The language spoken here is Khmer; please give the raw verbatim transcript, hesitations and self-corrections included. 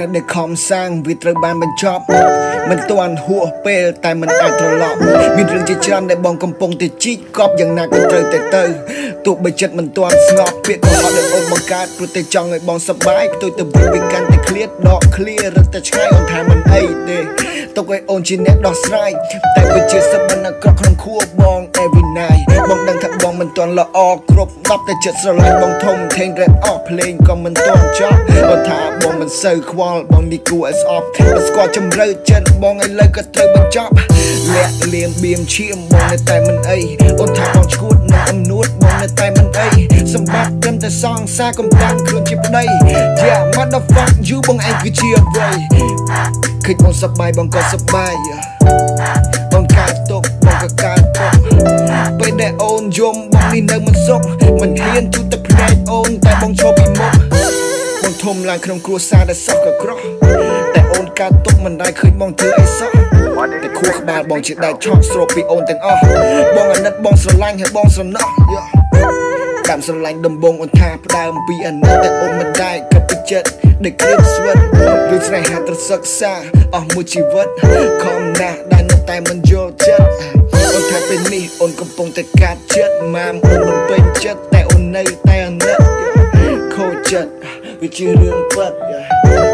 để khom sang vìត្រូវបានបញ្ចប់មិនទាន់ហួសពេលតែមិនអាចត្រឡប់មានរឿងជាច្រើនដែលបងកំពុងតែជីកកប់យ៉ាងណាក៏ត្រូវតែទៅទោះបីចិត្តមិនទាន់ស្ងប់ពាក្យកុហកដែលអូនបង្កើតព្រោះតែចង់ឲ្យបងសប្បាយផ្ទុយទៅវិញវាកាន់តែឃ្លាតដកឃ្លារត់តែឆ្ងាយអូនថាមិនអីទេទុកឲ្យអូនជាអ្នកដោះស្រាយតែវាជាសប្បន្នក្រក់ក្នុងខួរបង every night បងដឹងថាបងមិនទាន់ល្អគ្រប់ដប់តែចិត្តស្រឡាញ់បងធំធេងរ៉េបអស់ភ្លេងក៏មិនទាន់ចប់អូនថាបងមិនសូវខ្វល់បងនេះគួរឲ្យស្អប់បើស្គាល់ជំរឿចិត្តបងឥឡូវក៏ត្រូវបញ្ចប់លាក់លៀមបៀមឈាមបងនៅតែមិនអីអូនថាបងឈួតនឹងអំនួតបងនៅតែមិនអីសម្បត្តិត្រឹមតែសងសាកំតាំងខ្លួនជាប្តី Yeah motherfuck you បងឯងគឺជាអ្វីឃើញបងសប្បាយបងក៏សប្បាយបងកើតទុកបងក៏កើតទុកពេលដែលអូនយំបងនេះនៅមិនសុខមិនហ៊ានទូទៅភ្នែកអូនតែបងឈប់ពីមុខបងធំឡើងក្នុងគ្រួសារដែលសោះក៏ក្រោះតែអូនកើតទុកមិនដែលឃើញបងធ្វើអីសោះតែខួរក្បាលបងជាដែកឆក់ស្រោបពីអូនទាំងអស់បងអាណិតបងស្រឡាញ់ហើយបងស្រណោះតាមស្រឡាញ់ដំបងអូនថាផ្ដើមពីអាណិតតែអូនមិនដែរក៏ពីចិត្តដែលគ្រៀបស្វិតដូចស្នេហាត្រសិក្សាអស់មួយជីវិតខំណាស់ដែលនៅតែមិនយល់ចិត្តអូនថាពេលនេះអូនកំពុងតែកាត់ចិត្តម៉ាមអូនមិនពេញចិត្តតែអូននៅតែអាណិតខូចចិត្តវាជារឿងពិត